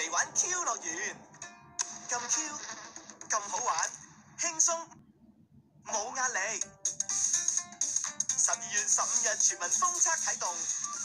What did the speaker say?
嚟玩 Q 樂園，咁 Q 咁好玩，輕鬆冇壓力。12月15日全民封測啟動，